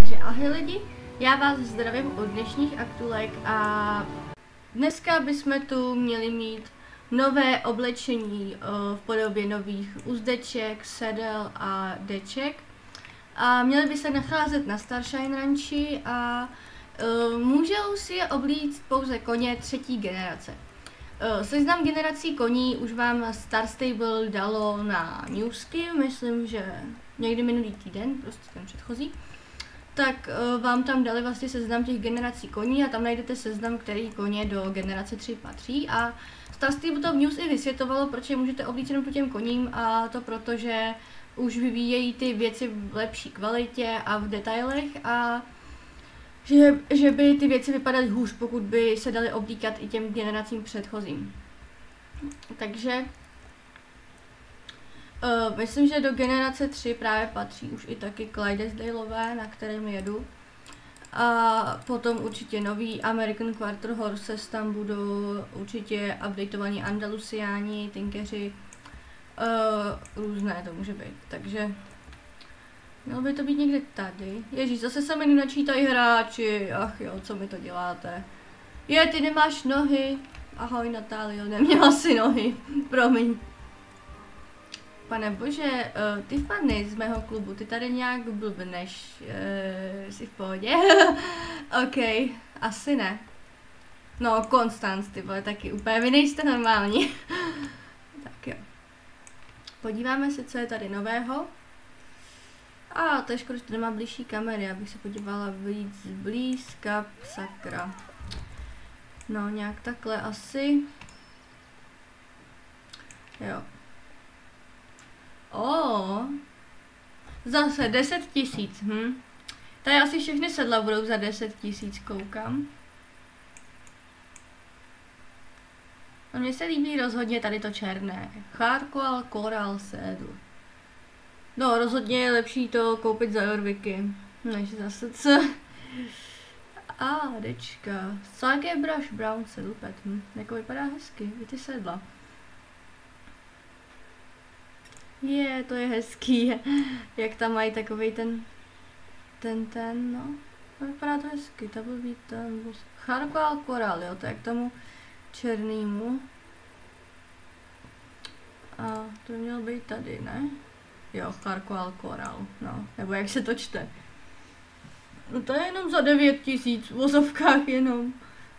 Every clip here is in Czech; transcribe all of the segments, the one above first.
Takže ahoj lidi, já vás zdravím od dnešních aktulek a dneska bychom tu měli mít nové oblečení v podobě nových uzdeček, sedel a deček. A měly by se nacházet na Starshine Ranchi a můžou si je oblíct pouze koně třetí generace. Seznam generací koní už vám Star Stable dalo na newsky, myslím, že někdy minulý týden, prostě ten předchozí. Tak vám tam dali vlastně seznam těch generací koní a tam najdete seznam, který koně do generace 3 patří. A Star Stable to v news i vysvětlovalo, proč je můžete oblíct jenom těm koním, a to proto, že už vyvíjejí ty věci v lepší kvalitě a v detailech a že by ty věci vypadaly hůř, pokud by se daly oblíkat i těm generacím předchozím. Takže myslím, že do generace 3 právě patří už i taky Clydesdaleové, na kterém jedu. A potom určitě nový American Quarter Horses, tam budou určitě updateovaní Andalusiáni, Tinkeři, různé to může být, takže mělo by to být někde tady. Ježíš, zase se mi načítají hráči, ach jo, co mi to děláte. Ty nemáš nohy. Ahoj Natálio, neměla si nohy, promiň. Pane bože, ty fany z mého klubu, ty tady nějak blbneš, jsi v pohodě? OK, asi ne. No, Konstanc, ty vole, taky úplně, vy nejste normální. Tak jo. Podíváme se, co je tady nového. A to je škoda, že to nemá blížší kamery, abych se podívala víc blízka, sakra. No, nějak takhle asi. Jo. Zase 10 000, Tady asi všechny sedla budou za 10 000, koukám. A mně se líbí rozhodně tady to černé. Charcoal Coral Saddle. No, rozhodně je lepší to koupit za Jorviky, než zase co. Dečka. Sage Brush Brown Saddle Pad. Jako vypadá hezky, i ty sedla. To je hezký, jak tam mají takovej no. Vypadá to hezky, to byl být ten Charcoal Coral, jo, to je k tomu černýmu. A to by mělo být tady, ne? Jo, Charcoal Coral, no, nebo jak se to čte. No to je jenom za 9 000, v vozovkách jenom.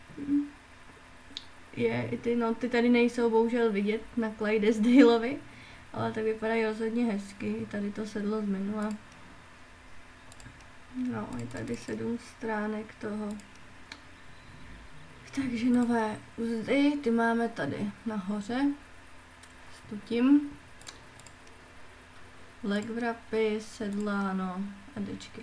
Ty tady nejsou bohužel vidět na Clydesdaleovi, ale tak vypadají rozhodně hezky, tady to sedlo z minula. No, je tady 7 stránek toho. Takže nové uzdy, ty máme tady nahoře. Stutím. Leg wrapy, sedla, no a dečky.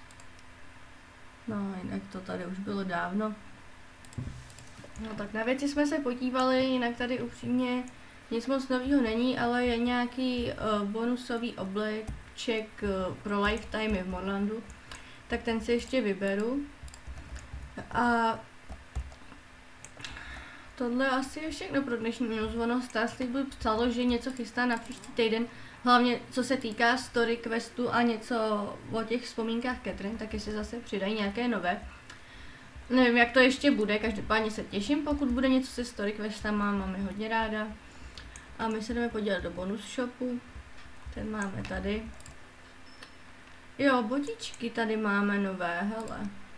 No, jinak to tady už bylo dávno. No tak na věci jsme se podívali, jinak tady upřímně nic moc nového není, ale je nějaký bonusový obleček pro lifetime v Morlandu. Tak ten si ještě vyberu. A tohle asi je všechno pro dnešní news. Ono Star Stable psalo, že něco chystá na příští týden. Hlavně co se týká story questu a něco o těch vzpomínkách Catherine, tak jestli zase přidají nějaké nové. Nevím, jak to ještě bude, každopádně se těším, pokud bude něco se story questama, mám je hodně ráda. A my se jdeme podívat do bonus shopu, ten máme tady. Jo, botičky tady máme nové, hele.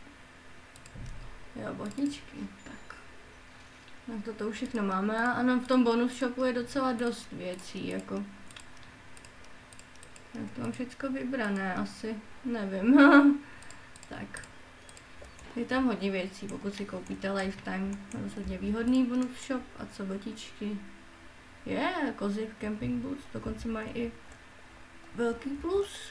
Jo, botičky, tak. No to už všechno máme, ano, v tom bonus shopu je docela dost věcí, jako. Já to mám všecko vybrané, asi, nevím. Tak. Je tam hodně věcí, pokud si koupíte lifetime, rozhodně výhodný bonus shop. A co botičky? Kozy v camping boots, dokonce mají i velký plus.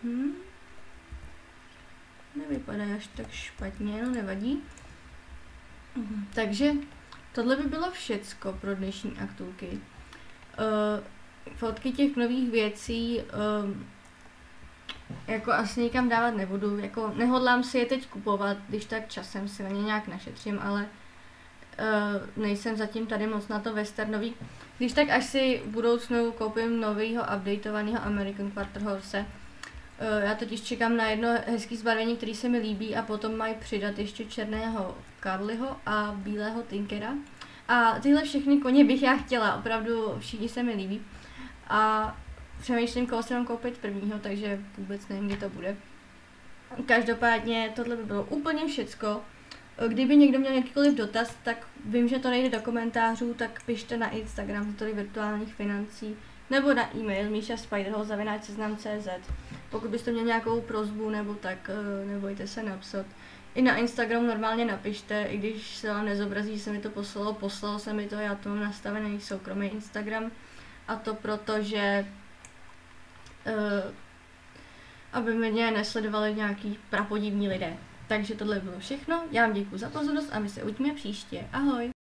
Nevypadá až tak špatně, no nevadí. Takže tohle by bylo všecko pro dnešní aktulky. Fotky těch nových věcí jako asi nikam dávat nebudu, jako nehodlám si je teď kupovat, když tak časem si na ně nějak našetřím, ale nejsem zatím tady moc na to westernový. Když tak až si v budoucnu koupím novýho updateovaného American Quarter Horse, Já totiž čekám na jedno hezký zbarvení, který se mi líbí a potom mají přidat ještě černého Carlyho a bílého Tinkera. A tyhle všechny koně bych já chtěla, opravdu všichni se mi líbí. A přemýšlím, koho se mám koupit prvního, takže vůbec nevím, kdy to bude. Každopádně tohle by bylo úplně všecko. Kdyby někdo měl jakýkoliv dotaz, tak vím, že to nejde do komentářů, tak pište na Instagram Story virtuálních financí nebo na e-mail mishaspiderhole@seznam.cz. Pokud byste měli nějakou prosbu nebo tak, nebojte se napsat. I na Instagram normálně napište, i když se vám nezobrazí, že se mi to poslalo se mi to, já to mám nastavený soukromý Instagram. A to proto, že aby mě nesledovali nějaký prapodivní lidé. Takže tohle bylo všechno, já vám děkuji za pozornost a my se uvidíme příště. Ahoj!